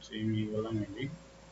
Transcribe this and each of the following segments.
Same ही वाला में भी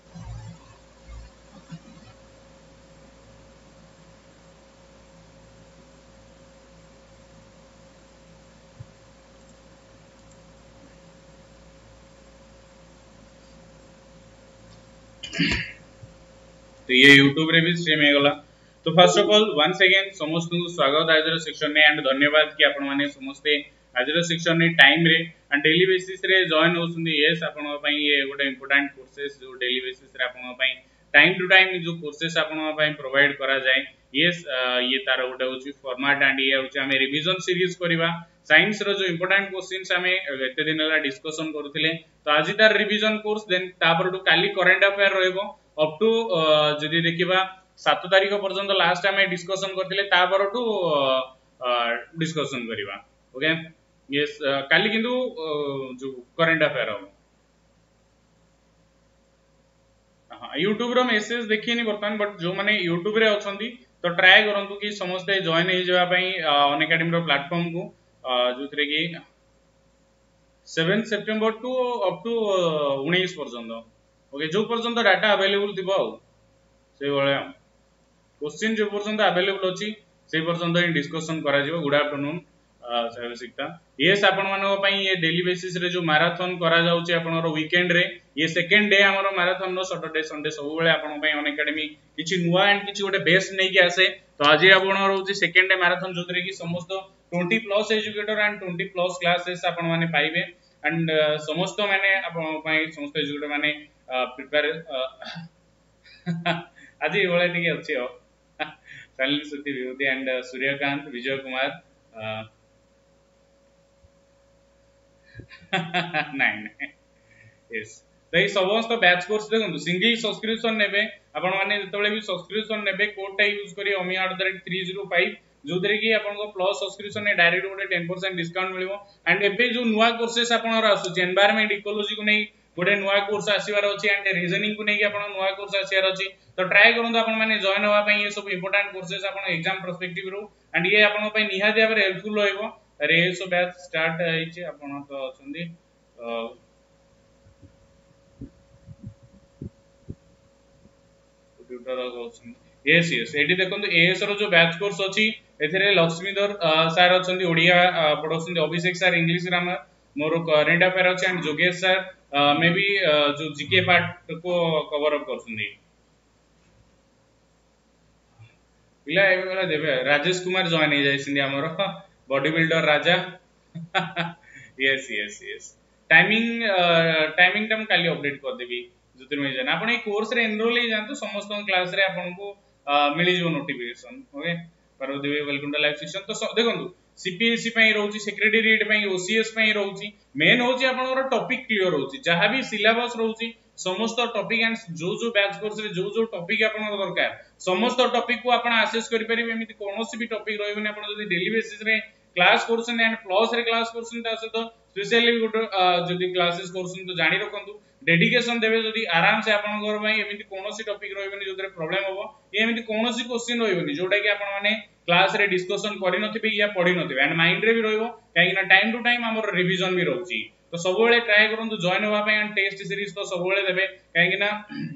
तो ये YouTube रे भी सेम हे गला। तो first of all once again समस्त को स्वागत आज सेक्शन में एंड धन्यवाद कि आपण माने समस्त आज सेक्शन में टाइम रे एंड डेली बेसिस रे जॉइन होसुंदी। यस आपण पई ये गोटे इंपोर्टेंट कोर्सेस जो डेली बेसिस रे आपण पई टाइम टू टाइम जो कोर्सेस आपण पई प्रोवाइड करा जाय। यस ये तार गोटे होची फॉर्मेट एंड ये होची हमें रिवीजन सीरीज करबा साइंस रो जो इंपोर्टेंट क्वेश्चंस हमें एते दिन ला डिस्कशन करूथिले। तो आज तार रिवीजन कोर्स देन तापर टू काली करंट अफेयर रहइबो अप टू जदि देखिबा 7 तारिख पर्यंत लास्ट आम डिस्कसन करथिले तापर टू डिस्कसन करिबा। ओके यस काली किंतु जो करंट अफेयर हो यूट्यूब रो मेसेज देखिनी बर्तमान बट जो माने यूट्यूब रे अछंती तो ट्राई करंतु कि समस्त जॉइन हो जावा पई अनअकैडमी रो प्लेटफॉर्म को जोथरे कि 7 सितंबर टू अप टू 19 पर्यंत। ओके जो पर्यंत डाटा अवेलेबल थिबो से भले क्वेश्चन जो पर्यंत अवेलेबल अछि से पर्यंत ही डिस्कशन करा जिवो। गुड आफ्टरनून सर्वशिक्षा। यस आपण मानो पई ये डेली बेसिस रे जो मैराथन करा जाउची आपण रो वीकेंड रे ये सेकंड डे हमरो मैराथन रो सैटरडे संडे सब बेले आपण पई अनअकैडमी किछि नुवा एंड किछि गोटे बेस्ट नै कि आसे। तो आज आपण रोची सेकंड डे मैराथन जोतरे कि समस्त 20 plus educator and 20 plus classes आपण माने पाइबे एंड समस्त माने आपण पई समस्त एजुकेटर माने प्रिपेयर आज ये वाला टिके अछि हो सलिल सुति विभूति एंड सूर्यकांत विजय कुमार नहीं यस तो ये समस्त बैच कोर्स देखो सिंगल सब्सक्रिप्शन नेबे आपण माने जतबेले भी सब्सक्रिप्शन नेबे कोड टा यूज करी omi@305 जोतरे कि आपण को प्लस सब्सक्रिप्शन ने डायरेक्ट गोटे 10% डिस्काउंट मिलिबो एंड एबे जो नुवा कोर्सेस आपण आसु एनवायरनमेंट इकोलॉजी को नै गोटे नुवा कोर्स आसीबार अछि एंड रीजनिंग को नै कि आपण नुवा कोर्स आसीबार अछि। तो ट्राई करंतु आपण माने जॉइन होवा पई ये सब इंपोर्टेंट कोर्सेस आपण एग्जाम पर्सपेक्टिव रो एंड ये आपण पई निहाती भाबरे हेल्पफुल होइबो। अरे ये सब बैच स्टार्ट आइछि आपण तो अछंदी यस यस एटी देखंतु एएस रो जो बैच कोर्स अछि एथिरे लक्ष्मीधर सर अछंदी ओडिया पढोसंदी अभिषेक सर इंग्लिश ग्रामर मोर करेंट अफेयर अछि एंड जोगेश सर मे बी जो जीके पार्ट को कवर अप करसंदी पिला एबेला देबे राजेश कुमार जॉइन हो जाइसिंदी हमर body builder Raja yes yes yes timing टा काली अपडेट कर देबी ज्योतिर्मय जन आपण ए कोर्स रे एनरोल हे जानतो समस्त क्लास रे आपण को मिली जो notification. Okay Parvati welcome to live session. तो देखंतु सीपीएससी पई रहउची सेक्रेटरीएट पई ओसीएस पई रहउची मेन होची आपनकर टॉपिक क्लियर होची जहां भी सिलेबस रहउची समस्त टॉपिक एंड जो जो बैच कोर्स रे जो जो टॉपिक आपनकर दरकार समस्त टॉपिक को आपण एक्सेस करि परिबे। एमिति कोनोसी भी टॉपिक रहइबनी आपण जदी डेली बेसिस रे क्लास कोर्सन एंड प्लस रे क्लास कोर्सन ता सहित स्पेशली गुड जदी क्लासेस कोर्सन तो जानि रखंतु डेडिकेशन देबे जदी आराम से आपनकर भाई एमिति कोनोसी टॉपिक रहइबनी जोतरे प्रॉब्लम होबो ये एमिति कोनोसी क्वेश्चन रहइबनी जोटा कि आपण माने क्लास रे डिस्कशन करि नथिबे या पढि नथिबे एंड माइंड रे भी रहइबो काहे कि ना टाइम टू टाइम हमर रिवीजन भी रहउची। तो सब बेले ट्राई करंतु जॉइन होवा पय एंड टेस्ट सीरीज तो सब बेले देबे काहे कि ना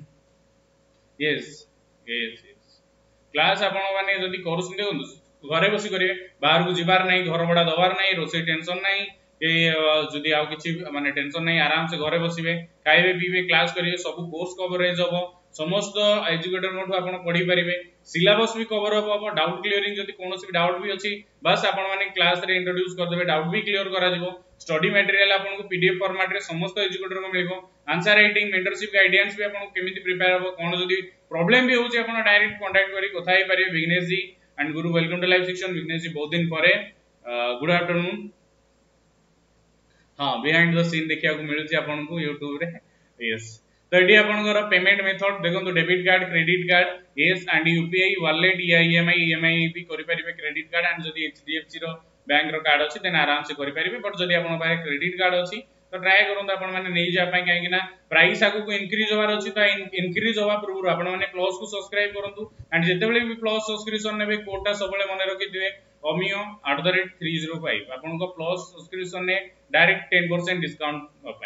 यस यस यस क्लास आपण माने जदी करसुन देखंतु घरे बसी करिवे बाहर को जिबार नै घर बडा दबार नै रोसे टेंशन नै ए जदी आउ किछि माने टेंशन नै आराम से घरे बसिबे खाइबे पीबे क्लास करिवे सब कोर्स कवरेज होबो समस्त एजुकेटर मोठो आपण पढी परिबे सिलेबस भी कवर होबो डाउट क्लियरिंग जदी कोनोसी भी डाउट भी अछि बस आपण माने क्लास रे इंट्रोड्यूस कर देबे डाउट भी क्लियर करा जिवो। स्टडी मटेरियल आपण को पीडीएफ फॉर्मेट रे समस्त एजुकेटर को मिलबो आंसर राइटिंग मेंटरशिप गाइडेंस भी आपण केमिति प्रिपेयर होबो कोन जदी प्रॉब्लम भी होछि आपण डायरेक्ट कांटेक्ट करी कथा हे परिबे। Vighnesh ji and Guru welcome to live section. Vighnesh ji बहुत दिन परे गुड आफ्टरनून। हां बिहाइंड द सीन देखिया को मिलछि आपण को YouTube रे यस। तो एडी आपनकर पेमेंट मेथड देखंतु debit card credit card yes and UPI wallet या ईएमआई भी करि परिबे क्रेडिट कार्ड एंड जदी एचडीएफसी रो बैंक रो कार्ड अछि देन आराम से करि परिबे बट जदी आपन पाए क्रेडिट कार्ड अछि तो ट्राई करंतु आपन माने नै जा पाए काहे कि ना प्राइस आगु को इंक्रीज होबार अछि तो इंक्रीज होबा पूर्व आपन माने प्लस को सब्सक्राइब करंतु एंड जेतेबेले भी प्लस सब्सक्रिप्शन नेबे कोड टा सबले मने रखि दिबे omio@305 आपन को प्लस सब्सक्रिप्शन ने डायरेक्ट 10% डिस्काउंट पाए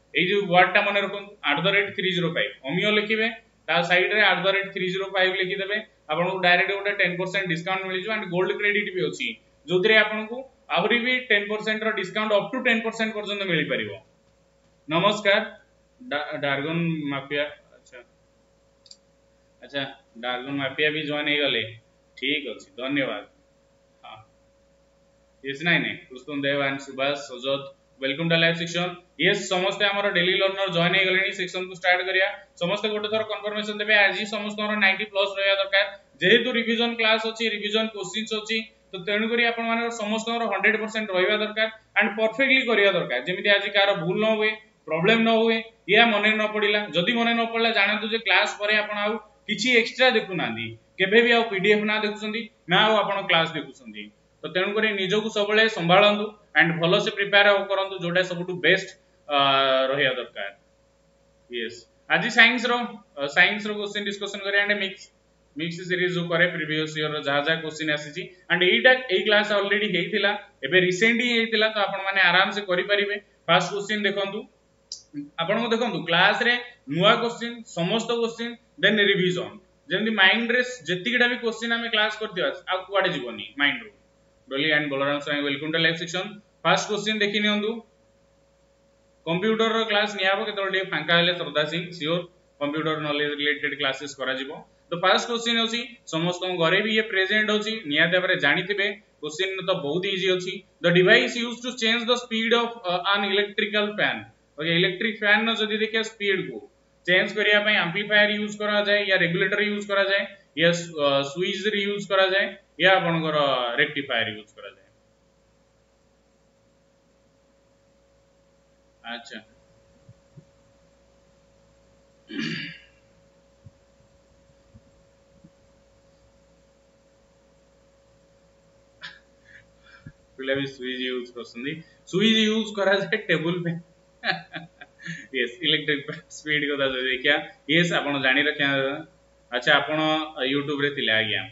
এই যে ওয়ার্ডটা মনে রাখুন @3005 অমিও লিখিবে তা সাইড রে @3005 লিখি দেবে आपको डायरेक्ट गोटे 10% डिस्काउंट मिल जाए एंड गोल्ड क्रेडिट भी अच्छी जो आपको आहरी भी 10% रो डिस्काउंट अप टू 10% पर्यंत मिल परिबो। नमस्कार डार्गन माफिया अच्छा अच्छा डार्गन माफिया भी जॉइन हो गले ठीक अछि धन्यवाद। हां यस नाइ नै कृष्ण देव एंड सुभाष सजोद welcome to live section. Yes समस्त हमर डेली लर्नर जॉइन हो गलेनी सेक्शन को स्टार्ट करिया समस्त गोटे थोर कंफर्मेशन देबे आज समस्त 90 प्लस रहया दरकार जेहेतु रिवीजन क्लास अछि रिवीजन क्वेश्चंस अछि तो तेणु करी आपण मानकर समस्त 100% रहया दरकार एंड परफेक्टली करिया दरकार जेमिति आज कार भूल न हुए प्रॉब्लम न हुए या मने न पड़िला जदी मने न पड़ला जानतु जे क्लास परे आपण आउ किछि एक्स्ट्रा देखु नांदी केबे भी आ पीडीएफ ना देखुसंदी ना आ आपण क्लास देखुसंदी तो तेणु करी निजको सबले संभाळंतु एंड भलो से प्रिपेयर करंतु जोटा सबटु बेस्ट रहया दरकार। यस आज साइंस रो क्वेश्चन डिस्कशन करिया एंड मिक्स सीरीज जो करे प्रीवियस ईयर रो जहा जहा question आसीची and Etah A class already हेतिला एबे रिसेंटली हेतिला तो आपण माने आराम से करि परिबे। फर्स्ट क्वेश्चन देखंतु आपण को देखंतु क्लास रे नुवा क्वेश्चन समस्त क्वेश्चन देन रिवीजन जेमति माइंड रे जतिकिटा भी क्वेश्चन हमें क्लास करथिया आ कुआडे जीवनी माइंड रो Doli and Balram Sai welcome to live section. First question देखि नियंतु कंप्यूटर रो क्लास नियाबो केतोले फांका हेले Shraddha Singh sure computer knowledge related classes करा जिवो। तो फर्स्ट क्वेश्चन होची समस्त घरे भी ये प्रेजेंट होची नियाते बारे जानिथिबे क्वेश्चन तो बहुत इजी होची the device used to change the speed of an electrical fan. Okay electric fan न जदी देखिया स्पीड को चेंज करिया पई एम्पलीफायर यूज करा जाय या रेगुलेटर यूज करा जाय या स्विच यूज करा जाय या आपनकर रेक्टिफायर यूज करा जाय। अच्छा पिला भी स्विच यूज करसंदी स्विच यूज करा जाय टेबल पे यस इलेक्ट्रिक स्पीड को दादा देखिया यस आपण जानि रखिया। अच्छा आपण YouTube रे थिले आज्ञा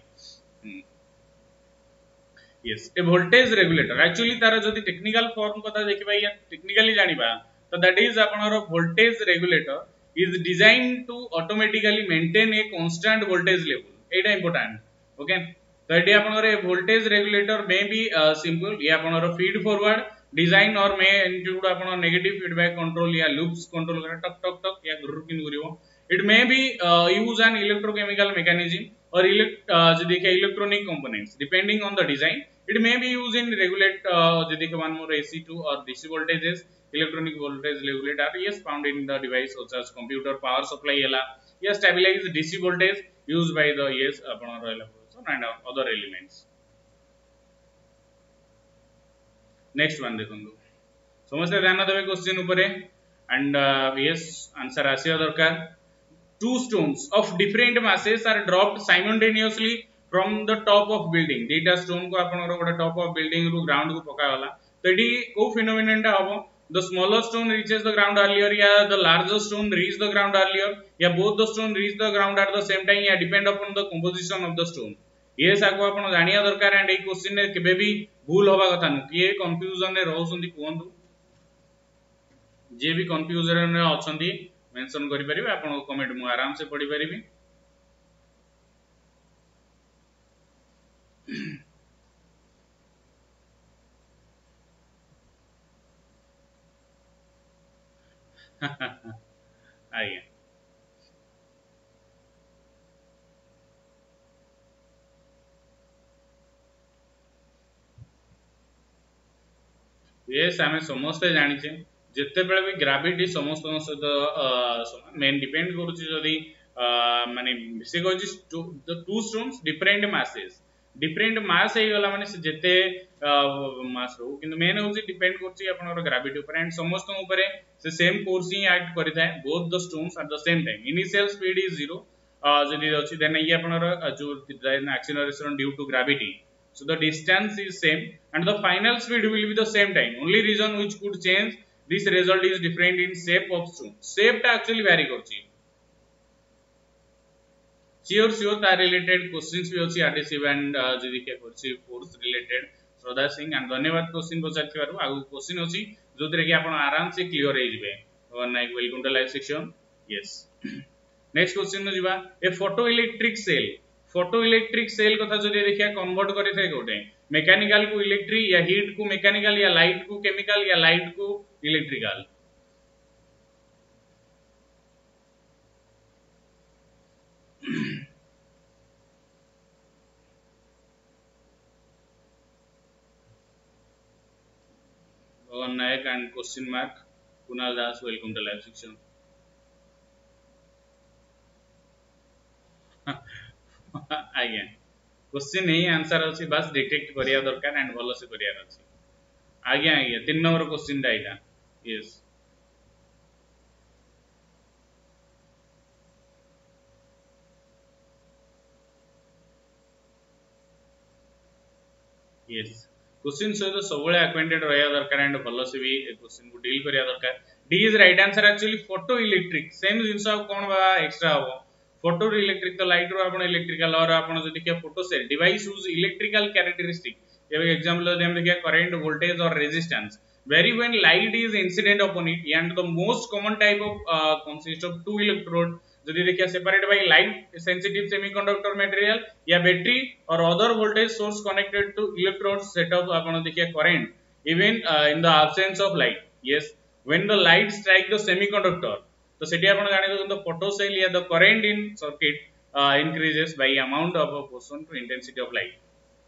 yes a voltage regulator actually तार जदी टेक्निकल फॉर्म कथा देखिबा या टेक्निकली जानिबा तो दैट इज आपनर voltage regulator is designed to automatically maintain a constant voltage level एटा इंपोर्टेंट। ओके तो एटी आपनर a voltage regulator may be simple या आपनर फीड फॉरवर्ड डिजाइन और मे इंक्लूड आपन नेगेटिव फीडबैक कंट्रोल या लूप्स कंट्रोल कर टक टक टक या गुरु किन करिवो it may be use an electrochemical mechanism or electronic components depending on the design it may be used in regulate one more AC2 or DC voltages electronic voltage regulator is found in the device such as computer power supply ela yes stabilize DC voltage used by the yes and other elements। next one देखंदु समस्त ध्यान देबे question ऊपर and yes answer आसिया दरकार। Two stones of different masses are dropped simultaneously from the top of building data stone को आपनरो गोटा top of building रू ground को पका वाला तो एडी को phenomenon टा हबो the smaller stone reaches the ground earlier या the larger stone reach the ground earlier या both the stone reach the ground at the same time या depend upon the composition of the stone। ये साको आपण जानिया दरकार and A question ने केबे भी भूल होबा कथा न किए कंफ्यूजन रे रहउसंदी कोहंतु जे भी कंफ्यूजन रे अछंदी मेंशन करि परिबे आपण कमेंट मु आराम से पढि परिबे। आइए यस आमे समस्त जानिछे जेते बेले भी ग्रेविटी समस्त सहित मेन डिपेंड करूची जदी माने से कहछि the two stones different mass हे गला माने से जेते मास रो किंतु मेन होची डिपेंड करछि आपनर ग्रेविटी ऊपर एंड समस्त ऊपर से सेम फोर्स ही एक्ट करिथाय both the stones at the same time initial speed is 0 जदी अछि देन ये आपनर जो acceleration due to gravity so the distance is same and the final speed will be the same time only reason which could change this result is different in shape of stone shape ta actually vary करछि sure ता related questions भी अछि adhesive and जदी के करछि force related Shraddha Singh and धन्यवाद question पचारथिबारु आगु क्वेश्चन अछि जोतरे कि आपण आराम से क्लियर हे जिवे Bhavan Naik, welcome to live section. Yes. Next question no jiba, a photoelectric cell, photoelectric cell कथा जदि देखिया कन्वर्ट करि थाए कोटे मैकेनिकल को इलेक्ट्रिक या हीट को मैकेनिकल या लाइट को केमिकल या लाइट को electrical. Bhavan Naik and question mark. Kunal Das, welcome to live section. आज्ञा क्वेश्चन नहीं आंसर अच्छी बस डिटेक्ट करिया दरकार एंड भलो से करिया अछि. आज्ञा आज्ञा 3 नंबर क्वेश्चन दा इटा. यस यस क्वेश्चन सहित सब अक्वेंटेड रहा दरकार एंड भलो से भी क्वेश्चन को डील करिया दरकार. D is right answer actually photoelectric same जिंस कोन बा एक्स्ट्रा हो फोटो इलेक्ट्रिक तो लाइट रो आपण इलेक्ट्रिकल और आपण जो देखिया photocell device use electrical characteristic. ये एग्जांपल यदि हम देखिया करंट वोल्टेज और resistance vary when light is incident upon it and the most common type of consist of two electrode जदि देखिया separate by light sensitive semiconductor material या battery और other voltage source connected to electrode setup आपण देखिया current even in the absence of light. Yes when the light strike the semiconductor तो सेठी आपण जानि द फोटो सेल या the current in circuit increases by amount of proportion to intensity of light.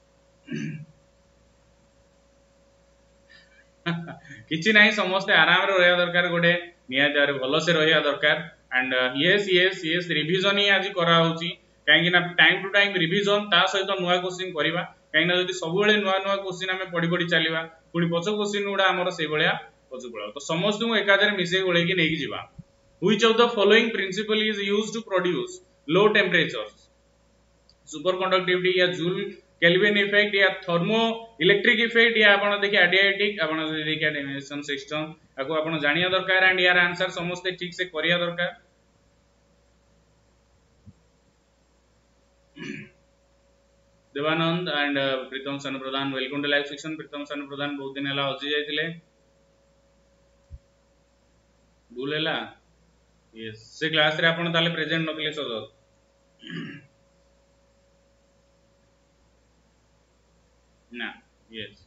किछि नाही समस्त आराम रे रहया दरकार गोटे निया जारे भलो से रहया दरकार and yes yes yes revision ही आज करा होची काहे ना टाइम टू टाइम रिवीजन ता सहित नुवा क्वेश्चन करिवा काहे ना जदी सब बेले नुवा नुवा क्वेश्चन हमें पढी पढी चलीवा पुनी पछ क्वेश्चन उडा हमर सेई भलिया पछ पळा तो समस्त को एकादरे मिसे गोळे की नेकी जिवा. Which of the following principle is used to produce low temperatures? Superconductivity या Joule Kelvin effect या thermoelectric effect या आपण देखिए adiabatic आपण देखिए dimension system आको आपण जानिया दरकार एंड यार आंसर समस्त ठीक से करिया दरकार. देवानंद एंड प्रीतम सन Pradhan welcome to live section. Pritam सन प्रधान बहुत दिन हला हजी जाइतिले भूलेला. यस से क्लास रे आपण ताले प्रेजेंट नथिले सजो ना. यस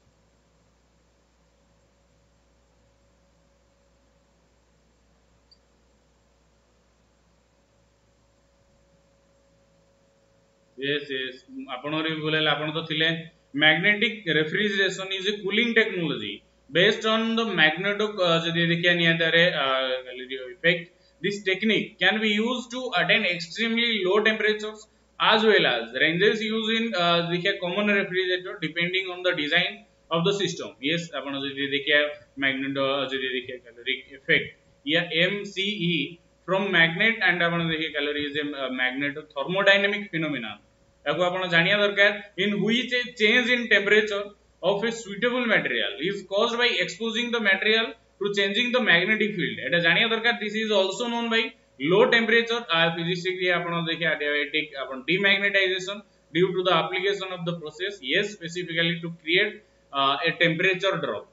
यस यस आपण रे बोलेला आपण तो थिले magnetic refrigeration is a cooling technology based on the magneto जदि देखिया निया तारे effect. This technique can be used to attain extremely low temperatures as well as ranges used in देखिए common refrigerator depending on the design of the system. Yes आपण जदि देखिया magneto जदि देखिया caloric effect या MCE from magnet and आपण देखिए calorie is a magneto thermodynamic phenomena याको आपण जानिया दरकार in which a change in temperature of a suitable material is caused by exposing the material to changing the magnetic field. एटा जानिया दरकार this is also known by low temperature physically आपण देखिए adiabatic आपण demagnetization due to the application of the process. Yes specifically to create a temperature drop.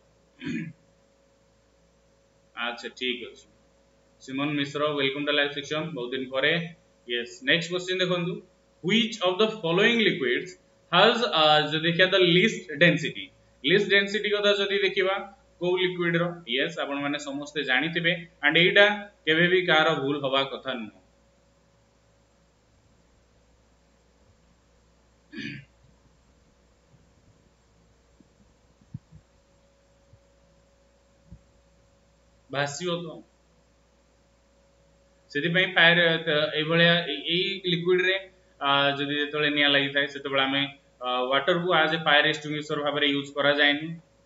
अच्छा ठीक अछि. Siman Mishra welcome to live section बहुत दिन परे. यस नेक्स्ट क्वेश्चन देखंतु which of the following liquids has जो देखिया the least density कथा जदि देखिबा को लिक्विड रो. यस आपण माने समस्त जानिथिबे एंड एटा केबे भी कार भूल हवा कथा न. भासियो तो सेति पई फायर ए भलिया ए लिक्विड रे जदि जेतले निया लागि थाए सेतबेला हमें वाटर को आज ए फायर एक्सटिंग्विशर भाबरे यूज करा जायनी.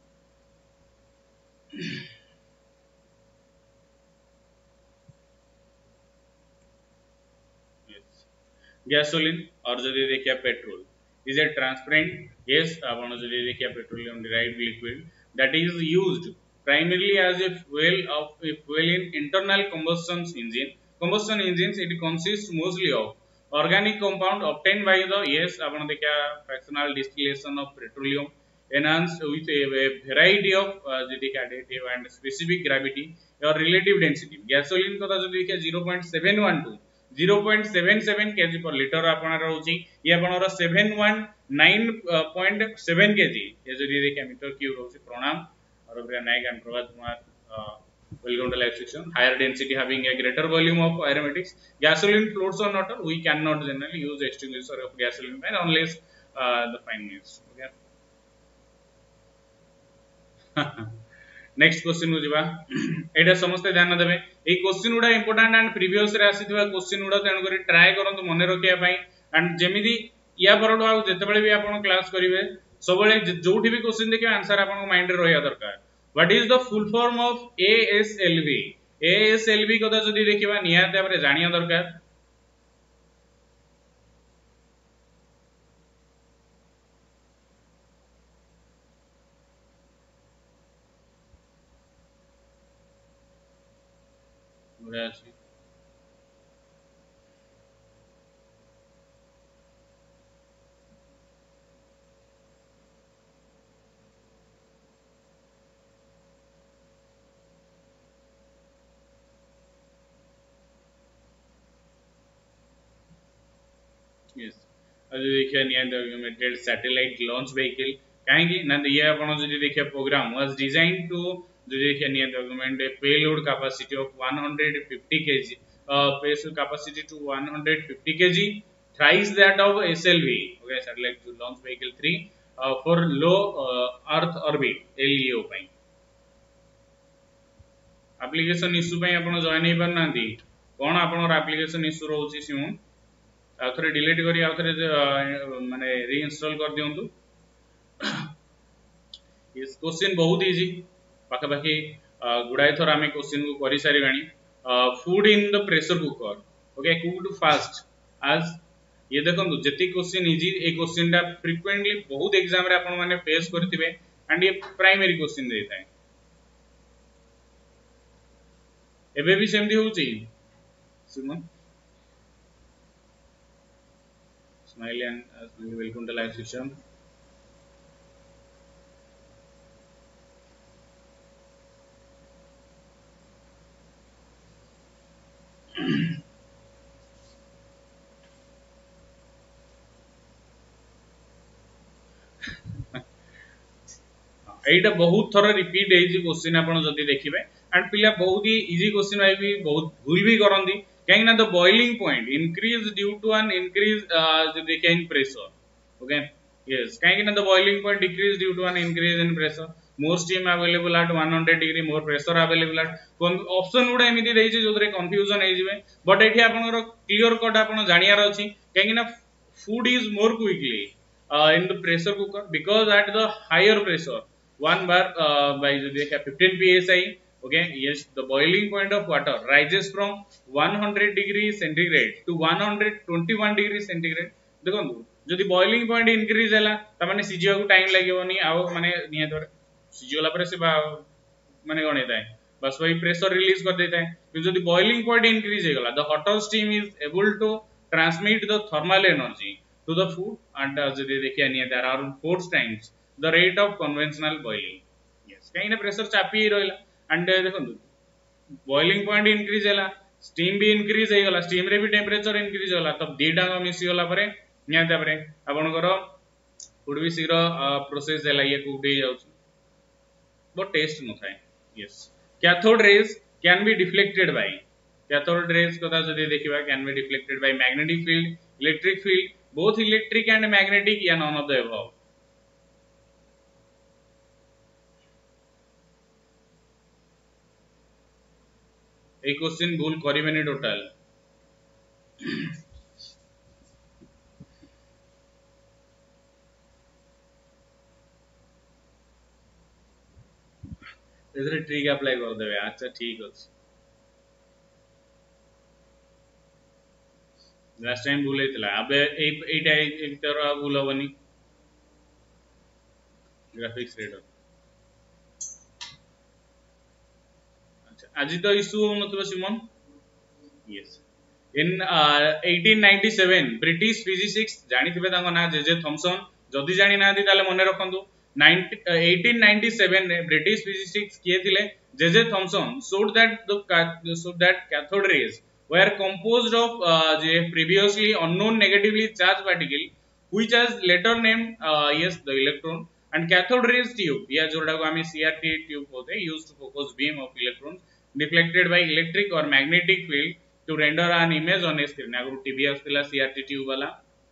गैसोलीन और जदि देखिया petrol is a transparent. Yes आपण जदि देखिया petroleum derived liquid that is used primarily as a fuel in internal combustion engines. It consists mostly of organic compound obtained by the yes आपण देखिया fractional distillation of petroleum enhanced with a variety of additive and specific gravity or relative density gasoline कथा जदि देखिए 0.712 0.77 kg पर litre आपण रहउची ये आपनर 719.7 kg ये जदि देखिए मीटर क्यूब रहउची प्रणाम और Nayak and Prabhat Kumar welcome to live section higher density having a greater volume of aromatics gasoline floats on water we cannot generally use extinguisher of gasoline fire unless the fine is okay next question को जीवा एटा समस्त ध्यान देबे a question उडा important and previous रे आसीथिबा question उडा तेन करी ट्राई करंतु मने रखिया पई एंड जेमिदी या परडो आ जेतेबेले भी आपण क्लास करिवे सबले जोठी भी क्वेश्चन देखिबे आंसर आपण माइंड रे रहया दरकार what is the full form of ASLV ASLV कथा जदी देखिबा निहाते आपरे जानिया दरकार बुरासी यस आज देखिए निहाते ऑटोमेटेड सैटेलाइट लॉन्च व्हीकल काहे कि ना ये आपण जदी देखिए प्रोग्राम वाज डिजाइन टू जो देखिए निहाते automated payload capacity of 150 kg payload capacity to 150 kg thrice that of SLV okay satellite launch vehicle 3 for low earth orbit LEO ପାଇଁ एप्लीकेशन इश्यू ପାଇଁ आपण जॉइन हे परनांती कोन आपनर एप्लीकेशन इश्यू रहउची सिमु आउथरे डिलीट करी आउथरे माने रीइंस्टॉल कर दियंतु इस क्वेश्चन बहुत इजी पाखा पाखी गुडाई थर आमे क्वेश्चन को करि सारी बानी food in the pressure cooker okay cooked fast आज ये देखंतु जति क्वेश्चन इजी ए क्वेश्चन टा फ्रीक्वेंटली बहुत एग्जाम रे आपण माने फेस करथिबे एंड ये प्राइमरी क्वेश्चन देता है एबे भी सेमती होउची सुमन Smile and welcome to live session. एटा बहुत थोड़ा रिपीट है जी क्वेश्चन आपण जदी देखिबे एंड पिला बहुत ही इजी क्वेश्चन आई भी बहुत भूल भी करंदी कहीं ना the boiling point increase due to an increase जो देखिए इन प्रेशर ओके यस कहीं ना the boiling point decrease due to an increase in pressure more steam available at 100 degree more pressure available at option गुडा एमिति देइछि जोदरे confusion hey जिवे but एठी आपनरो clear cut आपण जानियार अछि कहीं ना food is more quickly in the pressure cooker because at the higher pressure 1 bar by जो देखा 15 psi okay yes the boiling point of water rises from 100 degree centigrade to 121 degree centigrade देखंतु जदी boiling point increase हैला त माने सिजिया को time लागेबनी आ माने निया दर सिजियोला पर से माने गणे थाए बस वही प्रेशर रिलीज कर देता है कि जदी boiling point increase हे गला the hotter steam is able to transmit the thermal energy to the food and जदी देखिया निया there are 4 times the rate of conventional boiling yes कहीं ना प्रेशर चापी रहला एंड देखंतु बॉइलिंग पॉइंट इंक्रीज हैला स्टीम भी इंक्रीज हे गला स्टीम रे भी टेंपरेचर इंक्रीज होला तब दीटा मिसी गला परे निया तापरे आपनकर फूड भी शीघ्र प्रोसेस हैला ये कुक दे जाउछ बट टेस्ट न थाए yes cathode rays can be deflected by cathode rays कथा जदी देखिबा can be deflected by magnetic field electric field both electric and magnetic या none of the above एक क्वेश्चन भूल करिवेनी टोटल इधर ट्रिक अप्लाई कर देबे अच्छा ठीक अछि लास्ट टाइम भूल हेतला अबे एटा एक तरह भूल होबनी ग्राफिक्स रेडर अच्छा आज तो इशू होनथबो सिमन यस इन 1897 ब्रिटिश फिजिसिस्ट जानिथिबे तांको ना जे थॉमसन जदी जानि ना दी ताले मने रखंतु 1897 रे ब्रिटिश फिजिसिस्ट किए थिले J J Thomson showed that cathode rays were composed of previously unknown negatively charged particle which has later named yes the electron and cathode rays tube या जोड़ा को हमें CRT tube होते हैं used to focus beam of electrons deflected by electric or magnetic field to render an image on a screen अगर TV आसला CRT tube वाला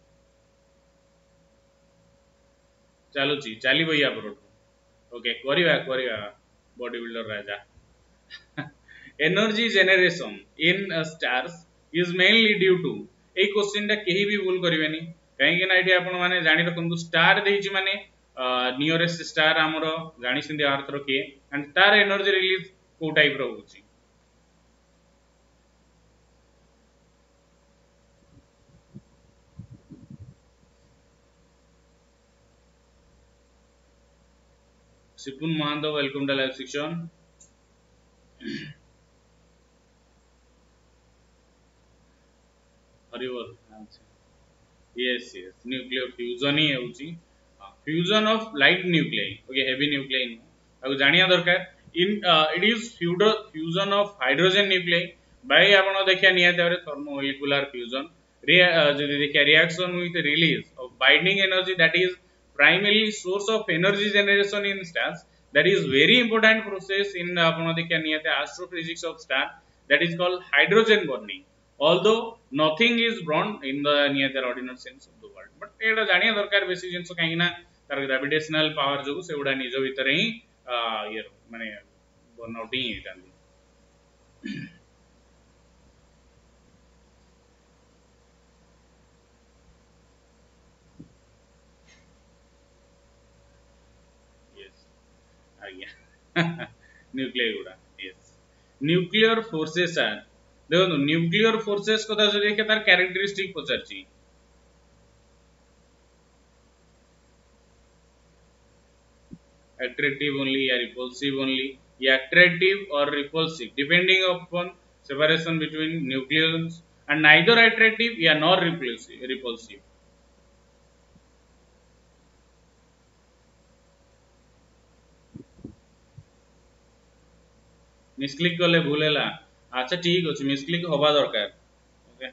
ଚାଲୁଛି ଚାଲିବ ୟା ପରଠୁ ଓକେ କରିବା କରିବା body builder Raja energy generation in stars is mainly due to এই question टा केही भी भूल करिवेनी काहेकि ना एठी आपण माने जानि रखंतु स्टार देइछि माने नियरेस्ट स्टार हमरो जानि सिंदी अर्थ रो के एंड तार एनर्जी रिलीज को टाइप रो होछि Sipun Mahanta welcome to live section हरिवल yes yes nuclear fusion ही होची fusion of light nuclei okay heavy nuclei अब जानिया दरकार in it is fusion of hydrogen nuclei by आपण देखिया निया तारे thermomolecular fusion जदि देखिया reaction with release of binding energy that is primarily source of energy generation in stars that is very important process in आपण देखिया निया astrophysics of star that is called hydrogen burning although nothing is burned in the near the ordinary sense of the word but एटा जानिया दरकार बेसी जिंस काहे ना तार gravitational power जो सेउडा निज भीतर ही ये माने बर्नआउट ही हेतांदी यस आज्ञा न्यूक्लियर गुडा यस न्यूक्लियर फोर्सेस आर देखो न्यूक्लियर फोर्सेस को जो देखे तार कैरेक्टरिस्टिक पचारची attractive only या repulsive only या attractive or repulsive depending upon separation between nucleons and neither attractive या nor repulsive मिसक्लिक कले भूल हैला अच्छा ठीक अछि मिसक्लिक होबा दरकार ओके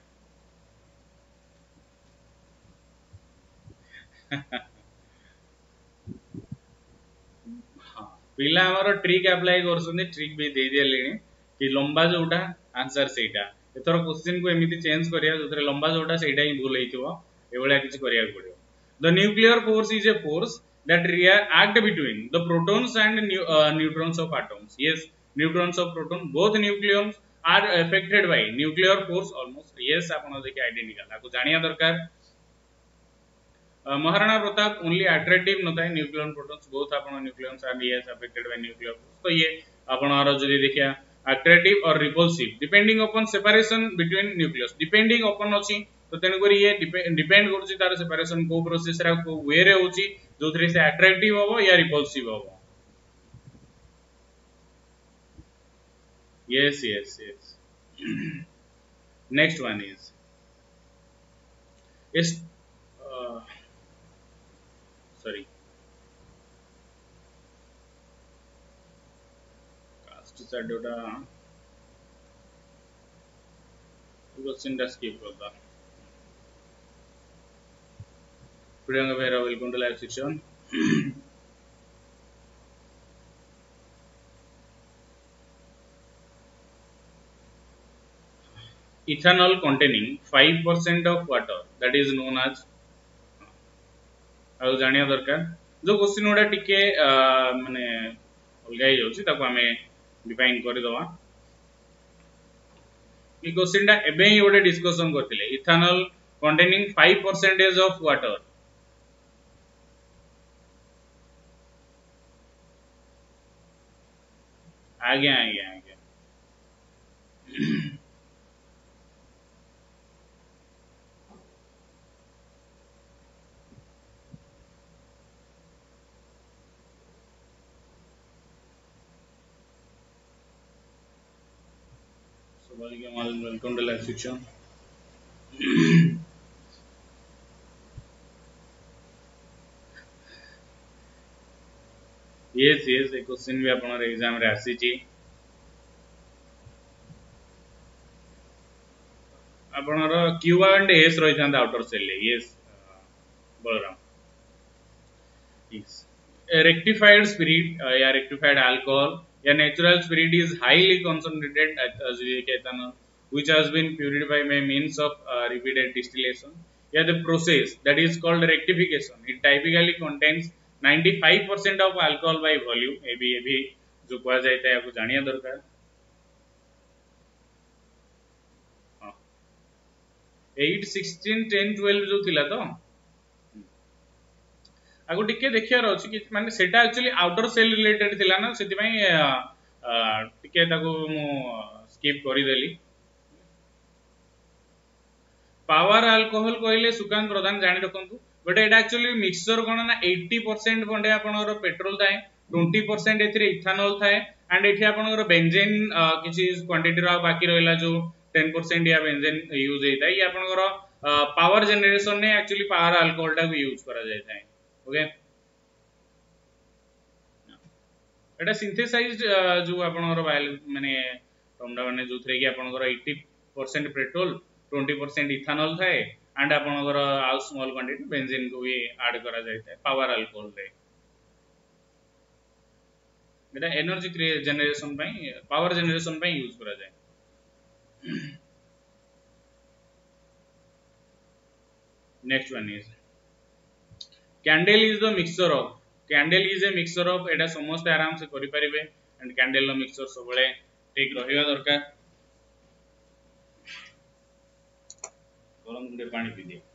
हां पिला हमर ट्रिक अप्लाई करसुनी ट्रिक भी दे दिलेनी कि लंबा जोटा आंसर सेटा एथर क्वेश्चन को एमिति चेंज करिया जोतरे लंबा जोटा सेटा ही भूल हेतिबो एबोला किछ करिया पड़ियो the nuclear force is a force that act between the protons and neutrons of atoms yes neutrons of proton both nucleons are affected by nuclear force almost yes आपण देखि आइडेंटिकल आपको जानिया दरकार महाराणा प्रताप ओनली अट्रैक्टिव न थाए nucleon protons both आपण nucleons are yes affected by nuclear force तो ये आपण आरो जदि देखिया attractive or repulsive depending upon separation between nucleus depending upon अछि तो तेन करी ये डिपेंड करछि तार सेपरेशन को प्रोसेस रा को वे रे होछि जोथरे से अट्रैक्टिव होबो या रिपल्सिव होबो yes yes yes next one is uh, sorry cast shadow da question da skip करदा Priyanka Behra, welcome to live section. Ethanol containing 5% of water that is known as आ जानिया दरकार जो क्वेश्चन उडा टिके माने अलगा ही होची ताको हमें डिफाइन कर दवा ई क्वेश्चन टा एबे ही ओडे डिस्कशन करथिले इथेनॉल containing 5% of water आज्ञा आज्ञा आज्ञा welcome to live section yes yes ए क्वेश्चन भी आपनर एग्जाम रे आसी छी आपनर क्यू एंड एस रही था outer cell yes Balram Yes. A rectified spirit या rectified alcohol या natural spirit is highly concentrated as we कहता which has been purified by means of repeated distillation. Yeah, the process that is called rectification. It typically contains 95% of alcohol by volume. ये भी जो कहा जाता है आपको जानिया दरकार. हाँ. 8, 16, 10, 12 जो थिला तो आगु टिके देखियार अछि कि माने सेटा एक्चुअली आउटर सेल रिलेटेड थिला ना सेति पई टिके ताको मु स्किप करि देली पावर अल्कोहल कहले सुकांत प्रधान जानि रखंतु बट एटा एक्चुअली मिक्सचर कोन ना 80% खंडे आपनकर पेट्रोल थाए 20% एथिरे इथानॉल थाए एंड एठी आपनकर बेंजीन किछि क्वांटिटी रा बाकी रहला जो 10% या बेंजीन यूज हेता ये आपनकर पावर जनरेशन ने एक्चुअली पावर अल्कोहल टा यूज करा जाय थाए ओके एटा सिंथेसाइज्ड जो आपनकर माने टमडा माने जोथरे कि आपनकर 80% पेट्रोल 20% इथानॉल थाए एंड आपनकर आ स्मॉल क्वांटिटी बेंजीन को भी ऐड करा जाय थाए पावर अल्कोहल रे एटा एनर्जी जनरेशन पई पावर जनरेशन पई यूज करा जाय next one is candle is the mixture of candle is a mixture of एटा समस्त आराम से करि परिबे एंड कैंडल नो मिक्सचर सबले ठीक रहिबा दरकार गरम गुंडे पानी पी दे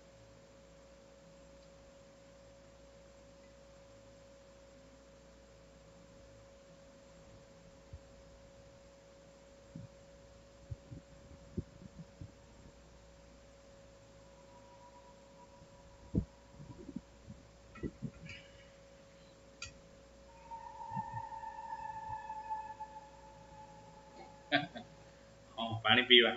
हां पानी पीवा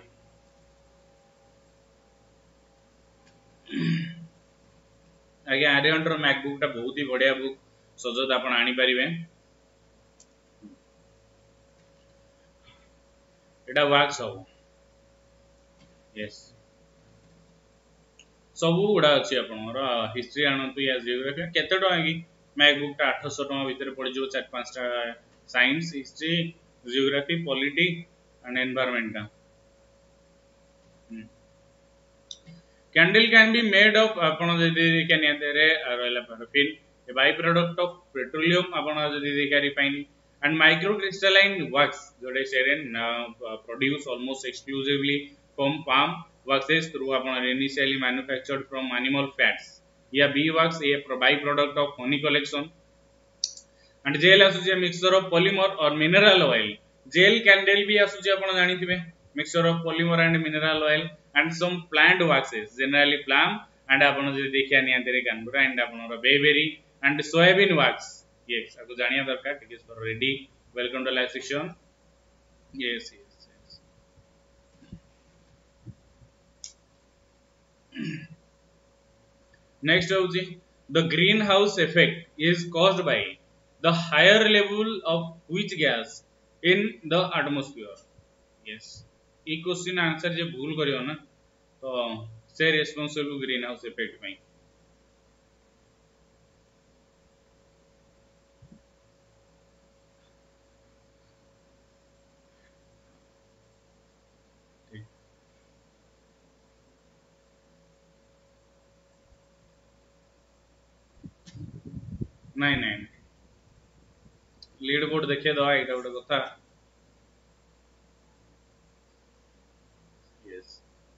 आगे आर्यंटर मैकबुक टा बहुत ही बढ़िया बुक सजत आपण आनी परिबे एटा वर्क्स हो यस सबू गुड़ा अच्छी आपनर हिस्ट्री आणतु या जियोग्राफी केते टका की मैकबुक टा 800 टका भीतर पड़ जो 4-5 टा science history geography polity and environment का candle can be made of आपण जदी कैन यातेरे रहला paraffin a byproduct of petroleum आपण जदी देखा refine and micro crystalline wax जोडे सेरेन produce almost exclusively from palm waxes through upon initially manufactured from animal fats या bee wax a by product of honey collection and gel asuje mixture of polymer or mineral oil gel candle भी asuje आपण जानि थिबे mixture of polymer and mineral oil and some plant waxes generally plum and आपण जे देखिया नि अंतरे कानबुरा and आपण bayberry and soybean wax yes आपको जानिया दरकार it is for ready welcome to live section yes Next the greenhouse effect is caused by the higher level of which gas in the atmosphere. Yes. ये question answer जे भूल करियो ना तो से रेस्पोंसिबल ग्रीन हाउस इफेक्ट में नहीं नहीं लीड बोर्ड देखिए दवा एटा गोटे कथा यस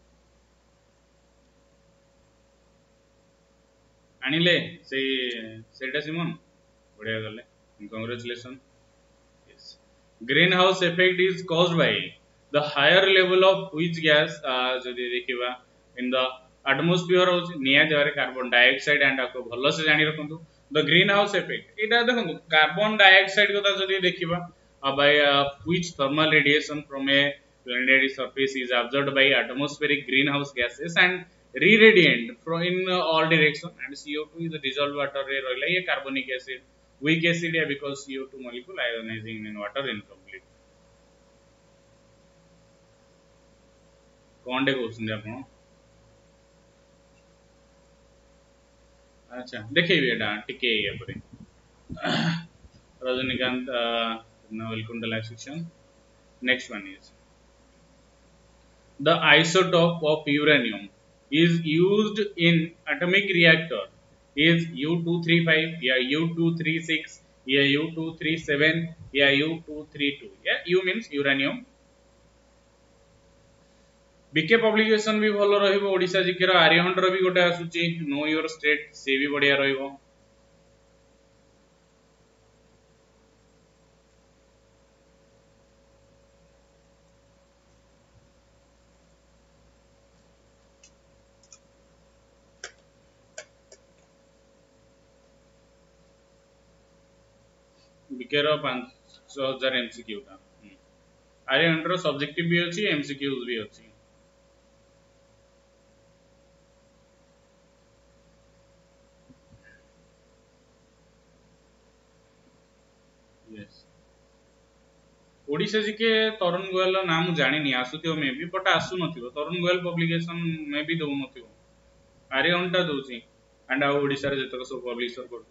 आनिले सेटा सिमन बढ़िया गले congratulation yes green house effect is caused by the higher level of which gas जदी देखिबा इन द एटमॉस्फेयर निया जरे कार्बन डाइऑक्साइड एंड आपको भलो से जानि रखंतु द ग्रीन हाउस इफेक्ट एटा देखंतु कार्बन डाइऑक्साइड कथा जदी देखिबा by which thermal radiation from a planetary surface is absorbed by atmospheric greenhouse gases and re-radiant from in all direction and CO2 is dissolved water रे रहला ये carbonic acid weak acid because CO2 molecule ionizing in water incomplete. कौन डे question आपण अच्छा देखिए एटा टिके या परे Rajanikanth now welcome to live section. Next one is the isotope of uranium is used in atomic reactor is U235 या U236 या U237 या U232 या U means uranium. BK publication भी भल रहिबो ओडिसा जीके रो आर्यभट्ट रो भी गोटे आसुची नो योर स्टेट से भी बढ़िया रहिबो बीके रो 5000 एमसीक्यू ता आर्यभट्ट रो सब्जेक्टिव भी अछि एमसीक्यूज भी अछि यस ओडिसा जीके तरुण गोयल नाम जानिनी आसुथियो मे भी बट आसु नथिबो तरुण गोयल पब्लिकेशन मे भी दउ नथिबो आर्यभट्ट दउची एंड आ ओडिसा रे जतक सब पब्लिशर कर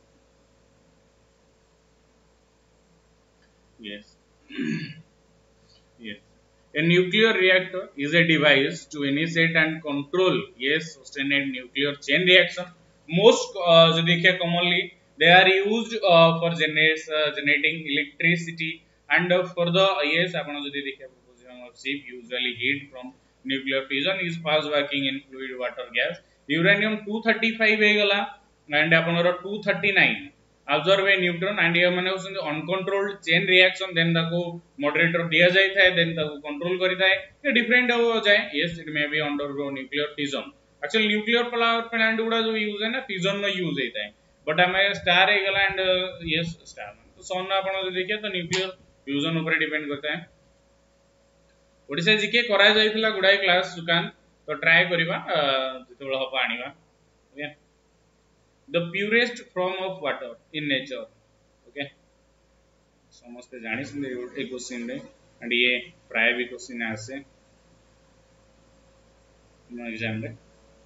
yes Yes. A nuclear reactor is a device to initiate and control yes sustained nuclear chain reaction. Most जो देखिए commonly they are used for generating electricity and for the yes आपण जो देखिए proportion of ship usually heat from nuclear fission is fast working in fluid water gas. Uranium 235 हे गला and आपण 239 absorb a neutron and ये माने होसन uncontrolled chain reaction then ताको moderator दिया जाय थाए then ताको control करि थाए ये different हो जाय yes it may be undergo nuclear fission actually nuclear power plant गुडा जो यूज है ना fission में यूज होता है but हमें स्टार हे गला and yes स्टार तो सन आपण जो देखिए तो nuclear fusion ऊपर डिपेंड करता है ओडिसा जीके करा जायथिला गुडाई क्लास सुकान तो ट्राई करिबा जतबेला हबा आनिबा okay the purest form of water in nature okay समस्त जानि सुन ए क्वेश्चन रे एंड ये प्राय भी क्वेश्चन आसे नो एग्जाम रे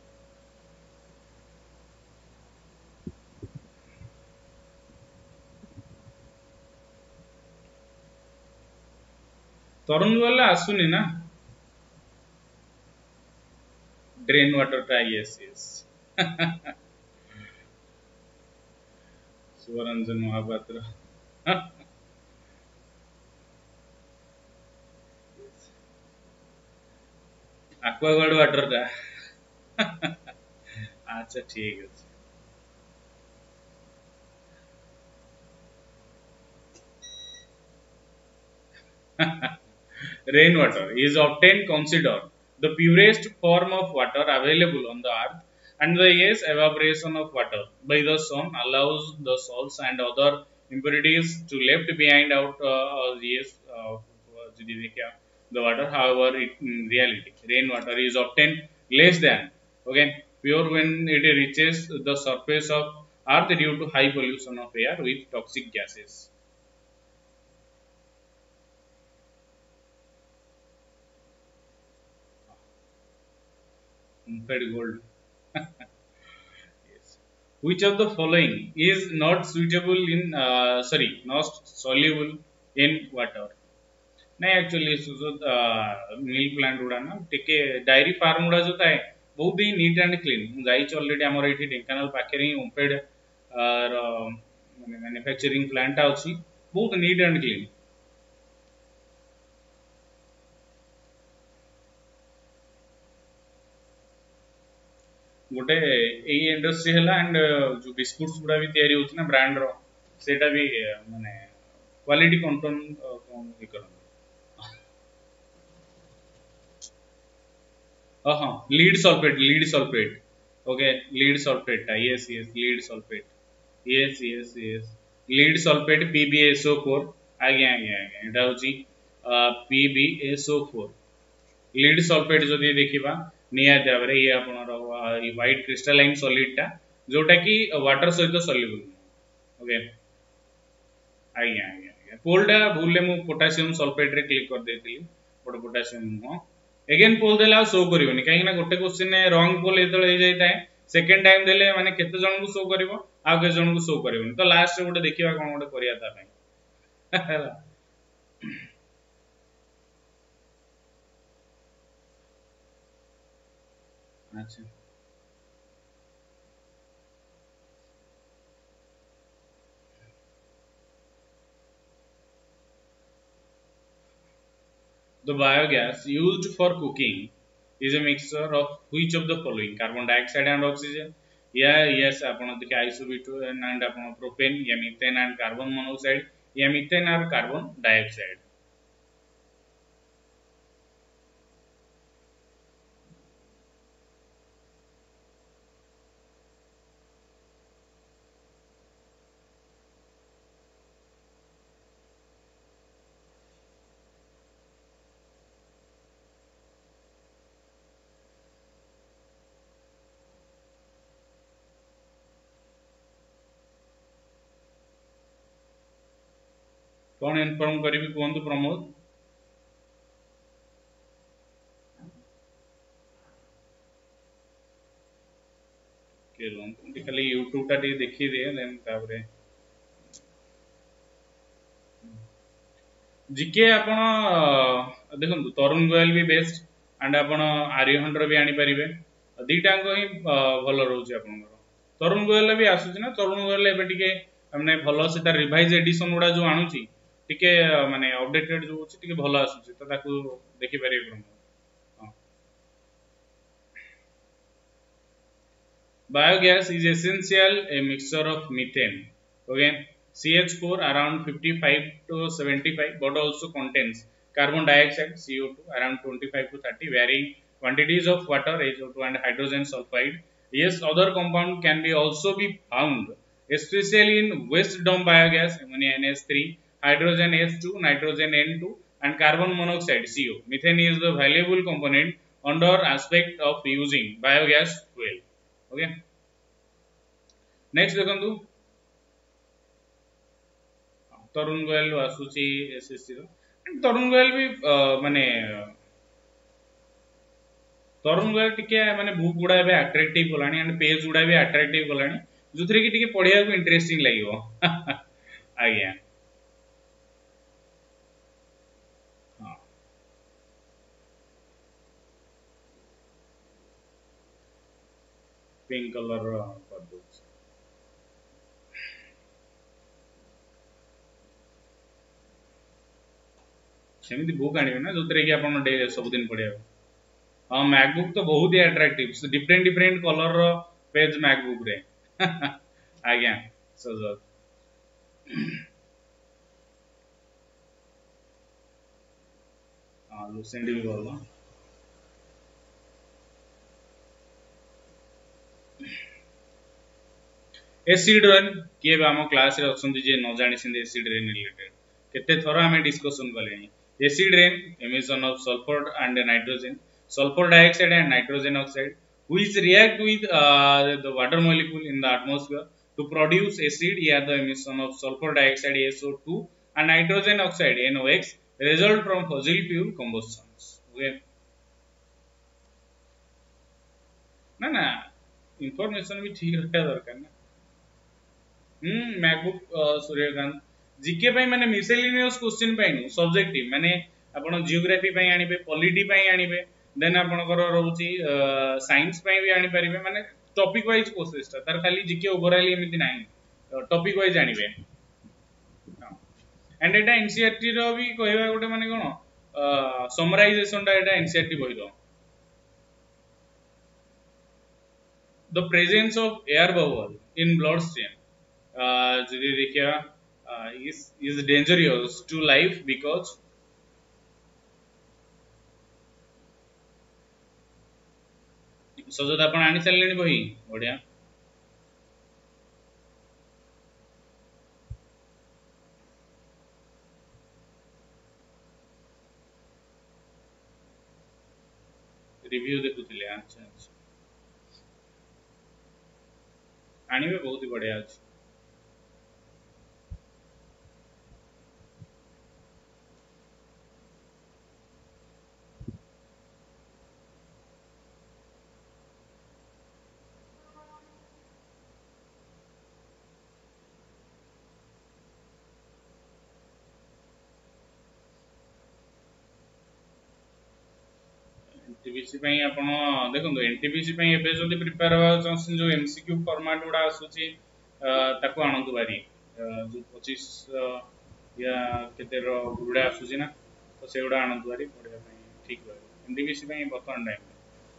तरुण वाला आसुनी ना ड्रेन वाटर टा yes yes Shivranjan Mahapatra Aquaguard water टा अच्छा ठीक है Rainwater is often considered the purest form of water available on the earth and the yes evaporation of water by the sun allows the salts and other impurities to left behind out yes the water however in reality rainwater is often less than okay pure when it reaches the surface of earth due to high pollution of air with toxic gases fed gold. Yes. Which of the following is not suitable in not soluble in water? नहीं actually जो milk plant गुड़ा ना टिके dairy farm गुड़ा जो थाए बहुत ही नीट एंड क्लीन जाइछ ऑलरेडी हमर एठी ढेंकानाल पाखे रे ओमफेड माने मैन्युफैक्चरिंग प्लांट अछि बहुत नीट एंड क्लीन गोटे ए इंडस्ट्री हला एंड जो बिस्कुट्स गुड़ा भी तयारी होछि ना ब्रांड रो सेटा भी माने क्वालिटी कंट्रोल कोन हे करन हाँ lead sulphate okay lead sulphate yes yes lead sulphate yes yes yes lead sulphate PbSO4 आगे आगे आगे एटा होछि PbSO4 लीड सल्फेट जदि देखिबा निया देबरे ये आपनर ई व्हाइट क्रिस्टलाइन सॉलिड टा जोटा कि वाटर सहित सॉल्युबल ओके आज्ञा आज्ञा पोलटा भूल मु पोटासियम सल्फेट रे क्लिक कर देथिली बट पोटासियम नुह अगेन पोल देला शो करबनी कहीं गोटे क्वेश्चन रॉन्ग पोल एत हो जाए सेकेंड टाइम देले माने केते जन को शो करबो आ के जन को शो करबनी तो लास्ट रे गोटे देखिबा कोन गोटे करिया ता पई अच्छा the biogas used for cooking is a mixture of which of the following carbon dioxide and oxygen yeah yes आपण देखिए isobutane and आपण propane या methane and carbon monoxide या methane और carbon dioxide कौन इन्फॉर्म करी कहतु प्रमोद के खाली यूट्यूब टा देखी दिए देन तापरे जीके आपण देखंतु तरुण गोयल भी बेस्ट एंड आपण आर्यहंटर भी आनी परिबे दीटांग ही भल रहउची आपण तरुण गोयल भी आसुची ना तरुण गोयल एबे टिके माने भल से तार रिवाइज एडिशन उडा जो आनुची टिके माने अपडेटेड जो होची टिके भल आसुची तो ताकू देखि परिबे Pramod biogas is essential a mixture of methane okay CH4 around 55 to 75 but also contains carbon dioxide CO2 around 25 to 30 varying quantities of water HO2 and hydrogen sulfide yes other compound can be also be found especially in waste dump biogas ammonia NH3 hydrogen H2 nitrogen N2 and carbon monoxide CO methane is the valuable component under aspect of using biogas fuel okay next देखंतु तरुण गोयल आसुची SSC रो तरुण गोयल भी माने तरुण गोयल टिके माने book गुडा बे attractive गलानी and page गुडा भी अट्रैक्टिव गलानी जुथरे कि टिके पढिया को इंटरेस्टिंग लागिवो आज्ञा हां पिंक कलर रो कर दो सेमिति बुक आनिबे ना जोतरे कि आपण डे सब दिन पढिया हाँ मैकबुक तो बहुत ही अट्रैक्टिव डिफरेंट डिफरेंट कलर रो पेज मैकबुक रे आज्ञा सो हां लुसेंट भी बोलवा एसिड रेन किए आम क्लास रे अछंती जे न जानि सिंदे एसिड रेन रिलेटेड केते थरो हमें डिस्कशन कलेनी acid rain emission of sulphur and nitrogen sulfur dioxide and nitrogen oxide which react with the water molecule in the atmosphere to produce acid yeah the emission of sulfur dioxide SO2 and nitrogen oxide NOx result from fossil fuel combustions okay ना ना information भी ठीक रखा दरकार ना MacBook Suryakant GK पई माने miscellaneous question पई नु सब्जेक्टिव माने आपण जियोग्राफी पई आनिबे पॉलिटी पई आनिबे देन आपणकर रहउची साइंस पई भी आनी परिबे माने टॉपिक वाइज कोर्सेस तार खाली जीके ओवरऑल एमिति नाही टॉपिक वाइज आनिबे एंड एटा एनसीईआरटी रो भी कहबा गोटे माने कोन समराइजेशन टा एटा एनसीईआरटी बहि दो the presence of air bubble in blood stream যদি देखिया is dangerous to life because सजद आपण आनी चललेनी बही बढ़िया रिव्यू देखुतिले अच्छा अच्छा आनी भी बहुत ही बढ़िया अछि एनटीपीसी ପାଇଁ ଆପଣ ଦେଖନ୍ତୁ एनटीपीसी ପାଇଁ ଏବେ ଯଦି ପ୍ରିପେୟାର ହେବାକୁ ଚାହୁଁଛନ୍ତି ଯୋଉ एमसीक्यू ଫର୍ମାଟ ଗୁଡ଼ା ଆସୁଛି ତାକୁ ଆଣନ୍ତୁ ଭାରି ଯୋଉ 25 या କେତେ ର ଗୁଡ଼ା ଆସୁଛି ନା ତ ସେଗୁଡ଼ା ଆଣନ୍ତୁ ଭାରି ପଢ଼ିବା ପାଇଁ ଠିକ୍ ରହିବ एनटीपीसी ପାଇଁ ବର୍ତ୍ତମାନ time